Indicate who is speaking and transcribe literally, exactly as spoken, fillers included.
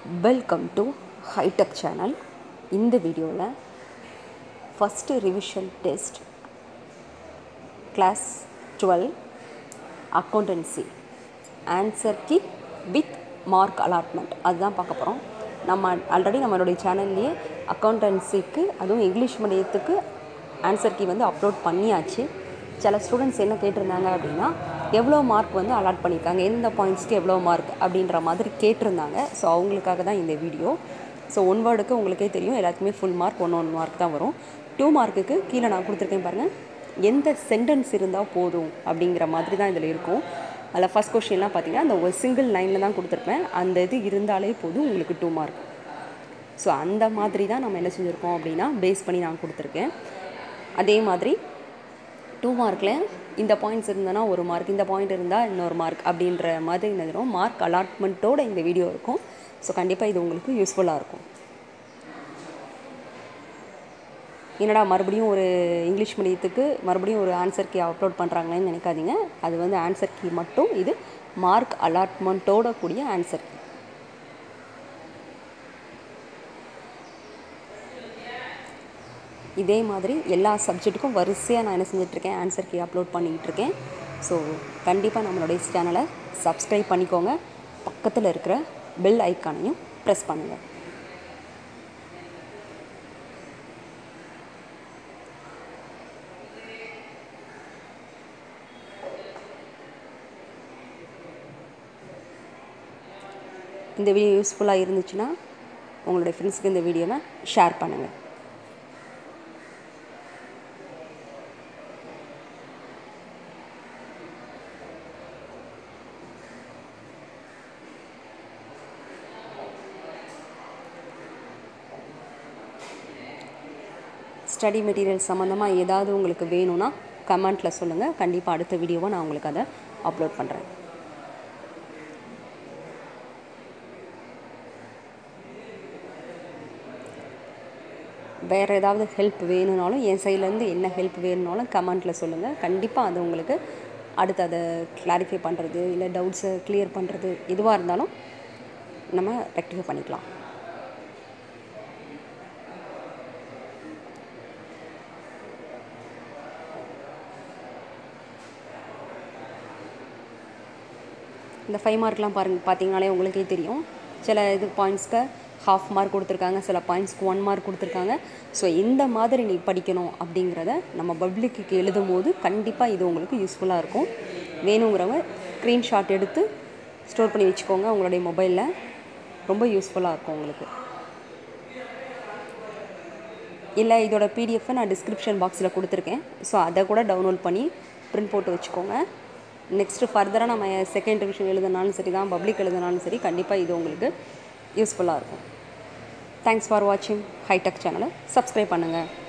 Speaker 1: Welcome to High Tech channel. இந்த வீடியோவில் first revision test class twelve accountancy answer key with mark allotment அதுதான் பார்க்க போகிறோம். நம்ம ஆல்ரெடி நம்மளுடைய சேனல்லையே அக்கௌண்டன்சிக்கு அதுவும் இங்கிலீஷ் மீடியத்துக்கு ஆன்சர் கீ வந்து அப்லோட் பண்ணியாச்சு. சில ஸ்டூடெண்ட்ஸ் என்ன கேட்டிருந்தாங்க அப்படின்னா எவ்வளோ மார்க் வந்து அலாட் பண்ணியிருக்காங்க, எந்த பாயிண்ட்ஸ்க்கு எவ்வளோ மார்க் அப்படின்ற மாதிரி கேட்டிருந்தாங்க. ஸோ அவங்களுக்காக தான் இந்த வீடியோ. ஸோ ஒன் வேர்டுக்கு உங்களுக்கே தெரியும் எல்லாத்துக்குமே full mark one one mark தான் வரும். டூ மார்க்குக்கு கீழே நான் கொடுத்துருக்கேன் பாருங்கள், எந்த சென்டென்ஸ் இருந்தால் போதும் அப்படிங்கிற மாதிரி தான் இதில் இருக்கும். அதில் ஃபஸ்ட் கொஸ்டின்லாம் பார்த்தீங்கன்னா அந்த ஒரு சிங்கிள் லைனில் தான் கொடுத்துருப்பேன். அந்த இது இருந்தாலே போதும் உங்களுக்கு டூ மார்க். ஸோ அந்த மாதிரி தான் நம்ம என்ன செஞ்சுருக்கோம் அப்படின்னா பேஸ் பண்ணி நான் கொடுத்துருக்கேன். அதே மாதிரி டூ மார்க்கில் இந்த பாயிண்ட்ஸ் இருந்ததுன்னா ஒரு மார்க், இந்த பாயிண்ட் இருந்தால் இன்னொரு மார்க் அப்படின்ற மாதிரி நினைக்கிறோம். மார்க் அலாட்மெண்ட்டோட இந்த வீடியோ இருக்கும். ஸோ கண்டிப்பாக இது உங்களுக்கு யூஸ்ஃபுல்லாக இருக்கும். என்னடா மறுபடியும் ஒரு இங்கிலீஷ் மீடியத்துக்கு மறுபடியும் ஒரு ஆன்சர் கீ அப்லோட் பண்ணுறாங்களேன்னு நினைக்காதீங்க. அது வந்து ஆன்சர் கீ மட்டும், இது மார்க் அலாட்மெண்ட்டோட கூடிய ஆன்சர் கீ. இதே மாதிரி எல்லா சப்ஜெக்ட்டுக்கும் வரிசையாக நான் என்ன செஞ்சிட்ருக்கேன், ஆன்சர் கீ அப்லோட் பண்ணிக்கிட்டு இருக்கேன். ஸோ கண்டிப்பாக நம்மளுடைய சேனலை சப்ஸ்கிரைப் பண்ணிக்கோங்க. பக்கத்தில் இருக்கிற பெல் ஐக்கானையும் ப்ரெஸ் பண்ணுங்கள். இந்த வீடியோ யூஸ்ஃபுல்லாக இருந்துச்சுன்னா உங்களுடைய ஃப்ரெண்ட்ஸுக்கு இந்த வீடியோவை ஷேர் பண்ணுங்கள். ஸ்டடி மெட்டீரியல் சம்மந்தமாக ஏதாவது உங்களுக்கு வேணும்னா கமெண்ட்டில் சொல்லுங்கள். கண்டிப்பாக அடுத்த வீடியோவை நான் உங்களுக்கு அதை அப்லோட் பண்ணுறேன். வேறு ஏதாவது ஹெல்ப் வேணும்னாலும் என் சைட்லேருந்து என்ன ஹெல்ப் வேணும்னாலும் கமெண்ட்டில் சொல்லுங்கள். கண்டிப்பாக அது உங்களுக்கு அடுத்து அதை கிளாரிஃபை பண்ணுறது இல்லை டவுட்ஸை கிளியர் பண்ணுறது எதுவாக இருந்தாலும் நம்ம ரெக்டிஃபை பண்ணிக்கலாம். இந்த ஃபைவ் மார்க்லாம் பாருங்கள், பார்த்தீங்கனாலே உங்களுக்கே தெரியும். சில இது பாயிண்ட்ஸ்க்கு ஹாஃப் மார்க் கொடுத்துருக்காங்க, சில பாயிண்ட்ஸ்க்கு ஒன் மார்க் கொடுத்துருக்காங்க. ஸோ இந்த மாதிரி நீ படிக்கணும் அப்படிங்கிறத நம்ம பப்ளிக்கு எழுதும் போது கண்டிப்பாக இது உங்களுக்கு யூஸ்ஃபுல்லாக இருக்கும். வேணுங்கிறவங்க ஸ்க்ரீன்ஷாட் எடுத்து ஸ்டோர் பண்ணி வச்சுக்கோங்க உங்களுடைய மொபைலில். ரொம்ப யூஸ்ஃபுல்லாக இருக்கும் உங்களுக்கு. இல்லை இதோட பிடிஎஃப்பை நான் டிஸ்கிரிப்ஷன் பாக்ஸில் கொடுத்துருக்கேன். ஸோ அதை கூட டவுன்லோட் பண்ணி ப்ரிண்ட் போட்டு வச்சுக்கோங்க. நெக்ஸ்ட்டு ஃபர்தராக நம்ம செகண்ட் ரிவிஷன் எழுதுனாலும் சரி தான், பப்ளிக் எழுதுனாலும் சரி, கண்டிப்பாக இது உங்களுக்கு யூஸ்ஃபுல்லாக இருக்கும். தேங்க்ஸ் ஃபார் வாட்சிங். ஹைடெக் சேனலை சப்ஸ்கிரைப் பண்ணுங்கள்.